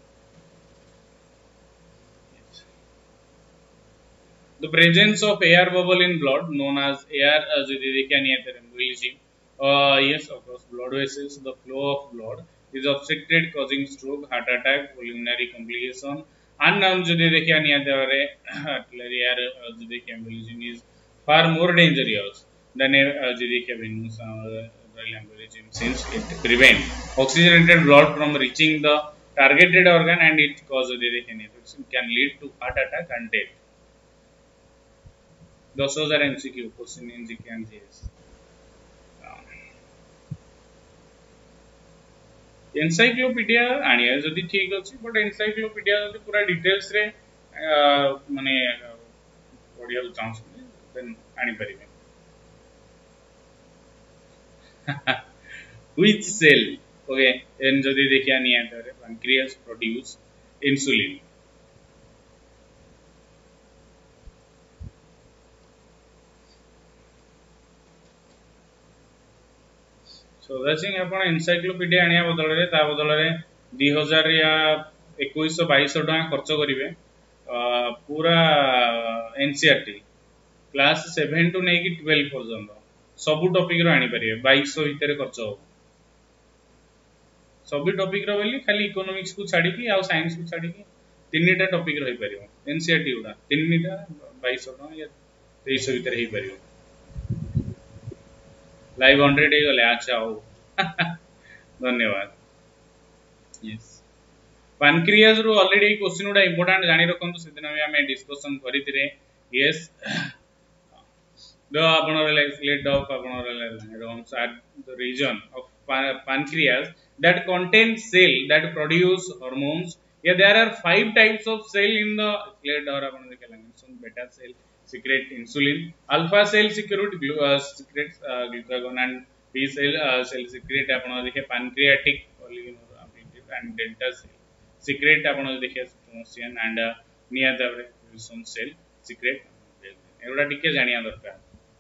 The presence of air bubble in blood, known as air embolism, yes, of course, blood vessels, the flow of blood is obstructed, causing stroke, heart attack, pulmonary complication, and arterial air embolism is far more dangerous than venous embolism since it prevents oxygenated blood from reaching the targeted organ and it causes can lead to heart attack and death. 10,000 MCQ question in GK and GS. Encyclopedia आनिया जदि ठीक अछि but encyclopedia जदि पूरा details रे माने पढिया chance then आनी परिबे which cell okay एन जदि देखिया निया तरे pancreas produce insulin ସୋଦା ସିଂ ଆପଣ ଏନସାଇକ୍ଲୋପିଡିଆ ଆଣିବା ବଦଳରେ ତା ବଦଳରେ 2000 या 2100 2200 ଟଙ୍କା ଖର୍ଚ୍ଚ କରିବେ पूरा एनसीईआरटी क्लास 7 टू नेकी 12 पर्यंत सब टॉपिक रो आनी परिबे 2200 भीतर खर्च हो सब टॉपिक रो बोली खाली इकोनॉमिक्स को छाडी की आ साइंस को छाडी की तीनटा टॉपिक रही परिबो एनसीईआरटी उडा तीनटा 2200 टଙ୍କା या 2300 भीतर ही परिबो लाइव 100 ही गले अच्छा हो धन्यवाद यस pancreas रो ऑलरेडी क्वेश्चन उडा इंपोर्टेंट जानि रखंतु सेदिन भी हमें डिस्कशन करितिरे यस द आपण लेट ऑफ आपण neurons at the region of pancreas that contains cell that produce hormones yeah there are 5 types of cell in the let or आपण देखला beta cell secrete insulin alpha cell secrete glucagon and b cell secrete आपण देखे pancreatic and delta cell secrete आपण देखे thymosin and निया ताबरे wilson cell secrete एगुडा टिके जानिया दरकार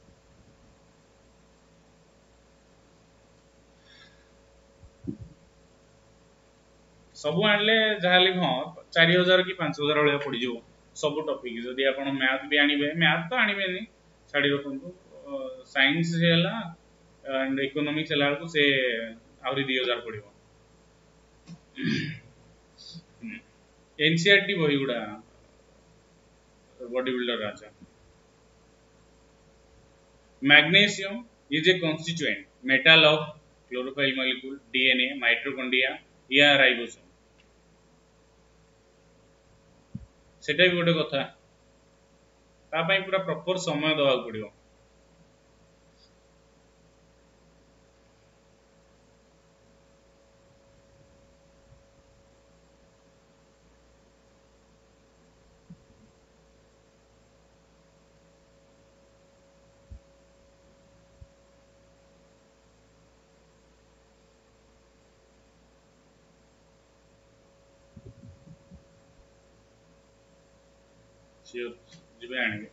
सब आनले जहाली हां 4000 की 5000 वाला पड़ी जो सब टॉपिक जदी आपण मैथ भी आनिबे मैथ तो आनिबे नहीं छाडी रखंतु साइंस हेला एंड इकोनॉमिक्स हेला को से आवरी 2000 पड़िबो एनसीईआरटी बही गुडा body builder Raja magnesium is a constituent metal of chlorophyll molecule DNA mitochondria या राइबोसोम सेटा भी गोटे कथा ता पई पूरा प्रॉपर समय दवा पड़ियो Sure. जिबे आनिबे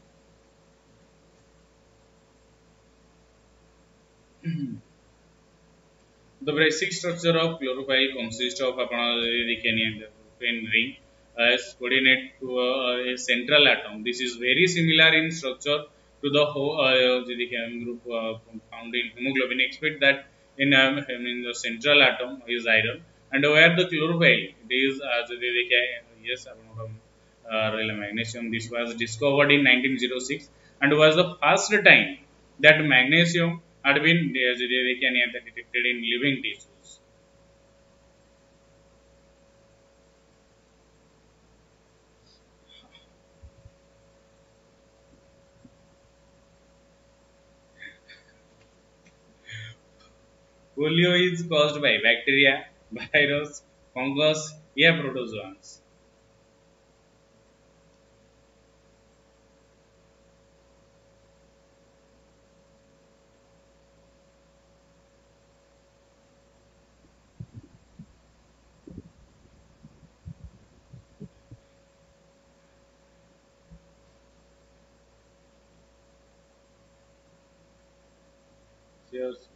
The basic structure of chlorophyll consists of pen ring as coordinate to a central atom. This is very similar in structure to the whole group found in hemoglobin. Expect that in the central atom is iron and where the chlorophyll it is yes magnesium. This was discovered in 1906 and was the first time that magnesium had been detected in living tissues. Polio is caused by bacteria, virus, fungus, या protozoans. Yes.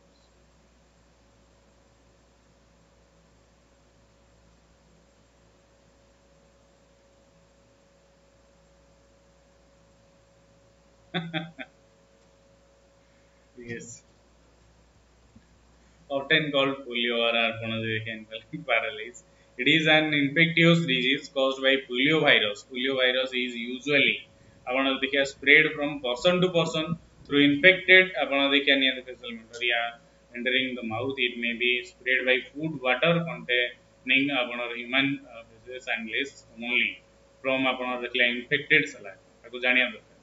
Yes. Often called polio or Arpanetic paralysis. It is an infectious disease caused by poliovirus. Poliovirus is usually spread from person to person through infected entering the mouth. It may be spread by food, water containing human feces and less commonly from infected saliva. आपको जानिया दरकार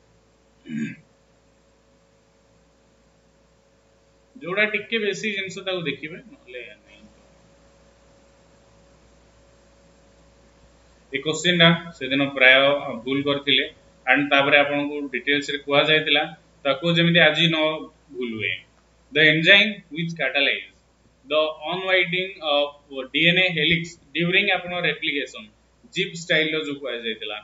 जोड़ा टिके बेसी जिनस देखिए नहले नहीं ए question ना से दिन प्राय भूल करथिले एंड तापर आपन को डिटेल्स रे कुआ जायतिला ताको जेमिति आजि न भूल हुए the enzyme which catalyse the unwinding of DNA helix during आपन रेप्लिकेशन जिप स्टाइल रो जो कुआ जायतिला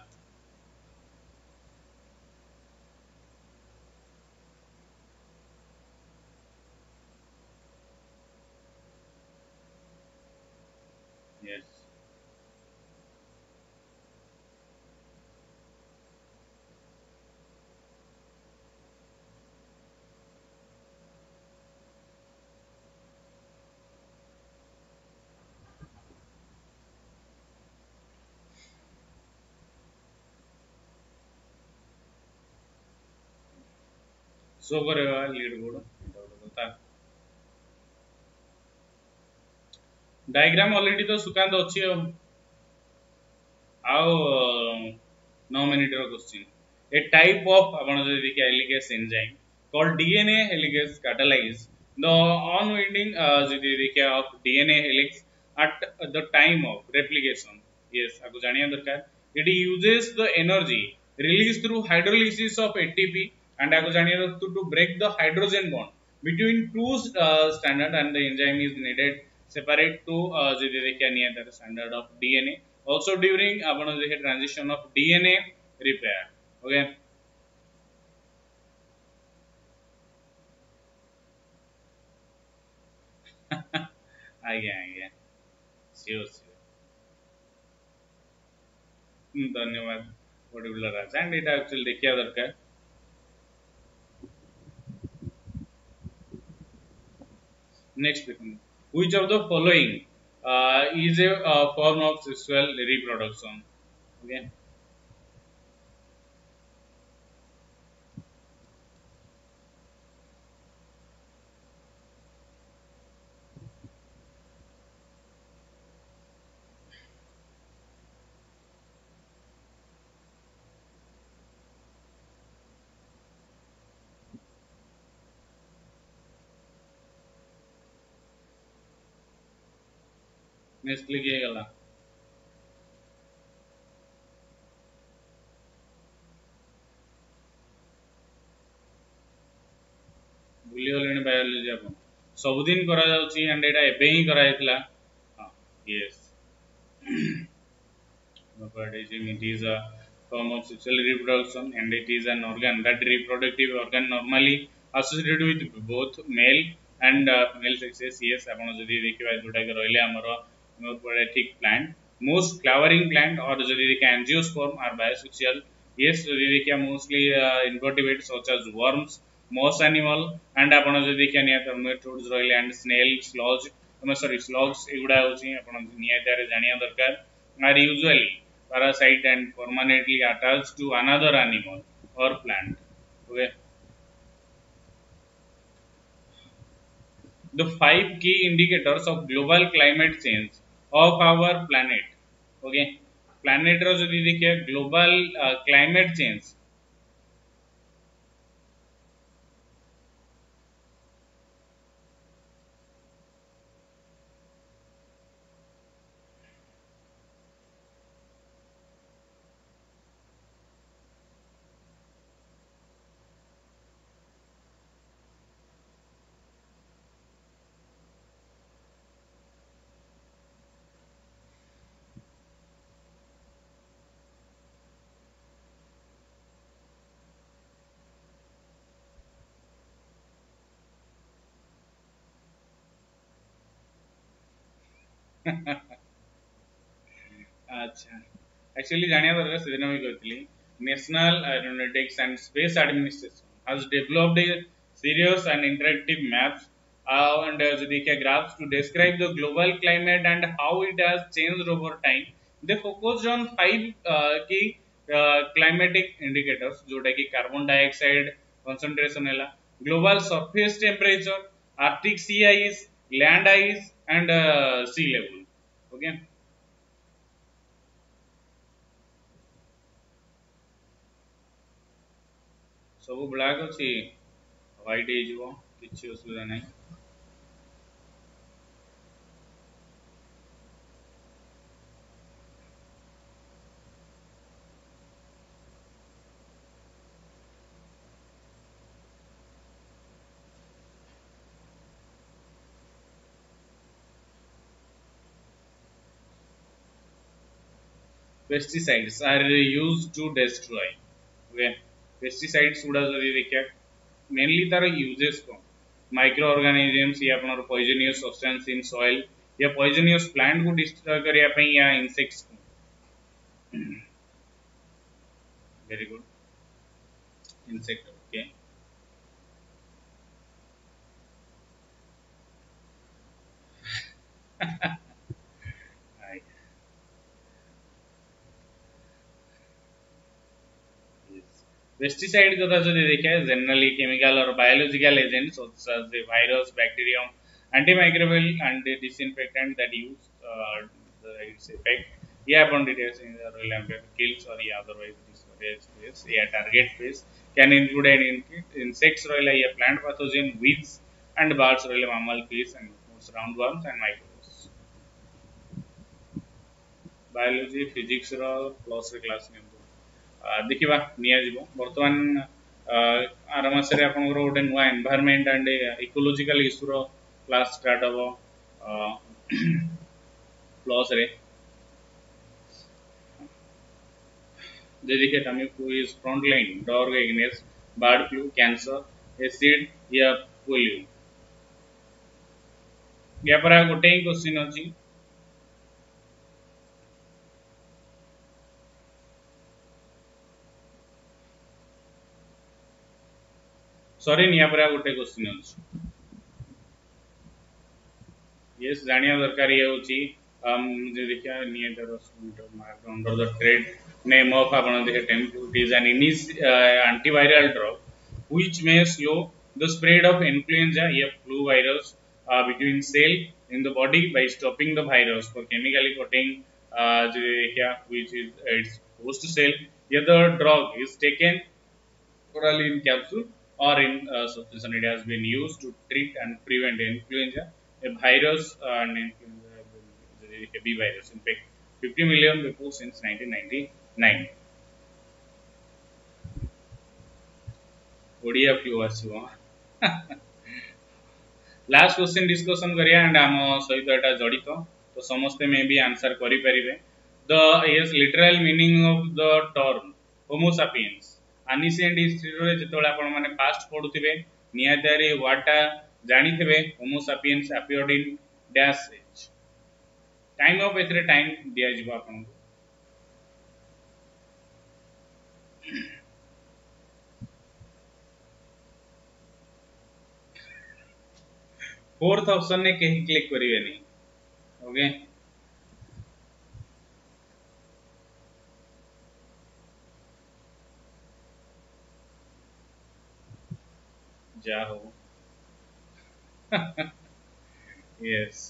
यस सो करेगा लीड बोर्ड बता डायग्राम ऑलरेडी तो सुकांत अछि आओ 9 minute question a type of आपण जो देखिए helicase enzyme called DNA helicase catalyze the unwinding जो देखिए ऑफ DNA helix at the time of replication yes आपको जानिया दरकार it uses the energy released through hydrolysis of ATP and आपको जानिया to break the hydrogen bond between two standard and the enzyme is needed separate to जो देखिए निया standard of DNA also during आपण देखिए transition of DNA repair okay आज्ञा आज्ञा sure sure धन्यवाद पर्टिकुलर राजा एंड एटा एक्चुअली देखिया दरकार नेक्स्ट देखो which of the following is a form of sexual reproduction okay next click किया गला भूली गलेनी बायोलॉजी आपण सब दिन करा जाउची एंड एटा एबे ही करा जायतिला हां yes Myopathizing, it is a form of sexual reproduction and it is an organ that reproductive organ normally associated with both male and female sexes. Yes, आपण जदि देखिबा जोटा के रहले हमर myopathetic plant, most flowering plant or जदि देखिए angiosperm are bisexual. Yes, जदि देखिए mostly invertebrates such as worms, mouse animal and आपण जदि देखिए निया termitodes रहले and snail, sloth, sorry slugs एगुडा होची आपण निया तारे जानिया दरकार are usually parasite and permanently attached to another animal or plant. Okay. The five key indicators of global climate change of our planet. Okay. Planet रो जदि देखिए global climate change अच्छा एक्चुअली जानिया दरकार से दिन में कहती National Aeronautics and Space Administration has developed a serious and interactive maps and देखिए graphs to describe the global climate and how it has changed over time. They focused on five key climatic indicators जोटा कि carbon dioxide concentration है, global surface temperature, Arctic sea ice, land ice and sea level. Okay. सब black अच्छी white हो किसी असुविधा नहीं pesticides are used to destroy okay pesticides गुड़ा जरी देखिए mainly तार uses को microorganisms या अपना poisonous substance in soil या poisonous plant को destroy करिया पे या insects को very good insect okay right. Yes. Pesticide को तो जो देखा है generally chemical और biological agents such as the virus, bacterium, antimicrobial and the disinfectant that use its effect. Yeah, upon details in the relevant kills or yeah, otherwise this yeah, target phase can include an insects or yeah, plant pathogen, weeds and birds or mammal fish and roundworms and microbes. Biology, physics ର plus ରେ class ନିଅନ୍ତୁ ଦେଖିବା ନିଆଯିବ ବର୍ତ୍ତମାନ ଆର ମାସରେ ଆପଣଙ୍କର ଗୋଟେ ନୂଆ ଏନଭାୟରନମେଣ୍ଟ ଆଣ୍ଡ ଇକୋଲୋଜିକାଲ ଇସ୍ୟୁର କ୍ଲାସ୍ ଷ୍ଟାର୍ଟ ହେବ ପ୍ଲସ୍ ରେ जे देखिए Tamil Nadu is front line dog एगनेस बर्ड फ्लू कैंसर एसिड या पोलियो या पर गोटे ही क्वेश्चन अछि सॉरी निया पर गोटे क्वेश्चन अछि यस जानिया दरकार ये होची जे देखिया निया the mark under the trade name of आपण देखे टेम्प is an antiviral drug which may slow the spread of influenza या flu virus between cell in the body by stopping the virus for chemically coating जे देखिया which is its host cell yeah the drug is taken orally in capsule or in suspension. It has been used to treat and prevent influenza, a virus and influenza, a B virus. In fact, 50 million people since 1999. ओडिया flu आसो last question discussion करिया and आम सहित एटा जड़ित तो समस्ते मे भी answer करि परिबे the yes literal meaning of the term homo sapiens ancient history रे जेतोला आपण माने पास्ट पढुथिबे नियातारे वाटा जानिथिबे homo sapiens appeared in dash age time of एथरे टाइम दिया जिवो आपण 4th ऑप्शन ने कहीं क्लिक करिवे नहीं ओके जा हो यस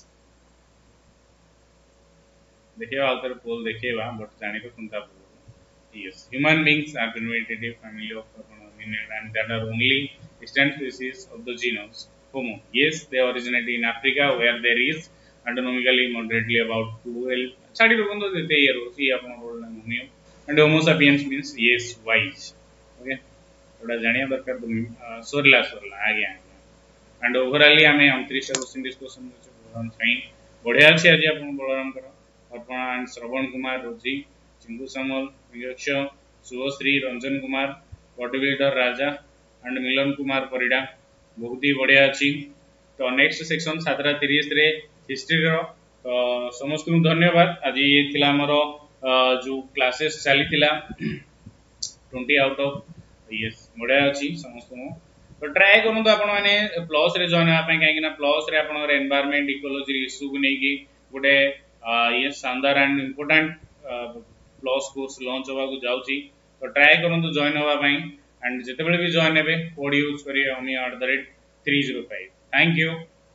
देखिए आउटर पोल देखिएवा बट जानि को सुनता yes human beings are primitive family of hominid and that are only distant species of the genus homo yes they originate in africa where there is anatomically moderately about 12 chadi rokondo dete year see apna bold na homio and homo sapiens means yes wise okay थोड़ा जानिया दरकार सरला आज्ञा and ओवरऑली आम 29 question discussion Balram Sai बढ़िया अच्छे आज आप Balram Arpan and Shravan Kumar Rosy Chingu Samal Niraksh Subhashree Ranjan Kumar body builder Raja and Milan Kumar Parida बहुत ही बढ़िया अच्छी तो नेक्स्ट सेक्शन 7:30 रे हिस्ट्री रो समस्त को धन्यवाद। आज ये थिला हमर जो क्लासेस चली थिला 20 आउट ऑफ यस बढ़िया अच्छी समस्त को तो ट्राए करूँ तो आपण मैंने प्लस रे जॉइन होगा कहीं ना प्लस रे आपण एनवायरनमेंट इकोलॉजी इश्यू को लेकिन गोटे ये शानदार and important plus course launch होगा जाऊँगी तो ट्राए करूँ तो जॉइन होगा एंड जिते भी जॉइन हे कोड यूज करिए @305 थैंक यू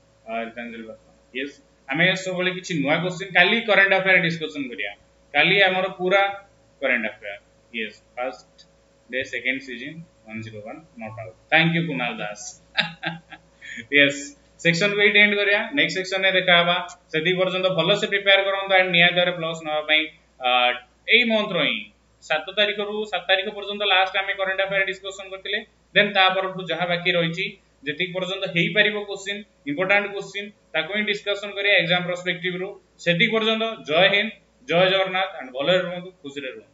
यस आम सब किसी नुआ क्वेश्चन काली करंट अफेयर डिस्कशन करिया काली हमर पूरा current affair yes first day second season 101 not out thank you Kunal Das yes section को एट एंड करिया नेक्स्ट सेक्शन में देखा हवा सेति पर्यंत भलो से प्रिपेयर करंत एंड निया दरे प्लस नवा पई एई मंथ रही 7 तारिख रु 7 तारिख पर्यंत लास्ट आमे करंट अफेयर डिस्कशन करथिले देन ता परठु जहा बाकी रहिछि जेति पर्यंत हेई परिबो क्वेश्चन इंपोर्टेंट क्वेश्चन ताको ही डिस्कशन करिया एग्जाम पर्सपेक्टिव रु सेति पर्यंत जय हिंद जय जगन्नाथ एंड भले रहंतु खुशी रहंतु।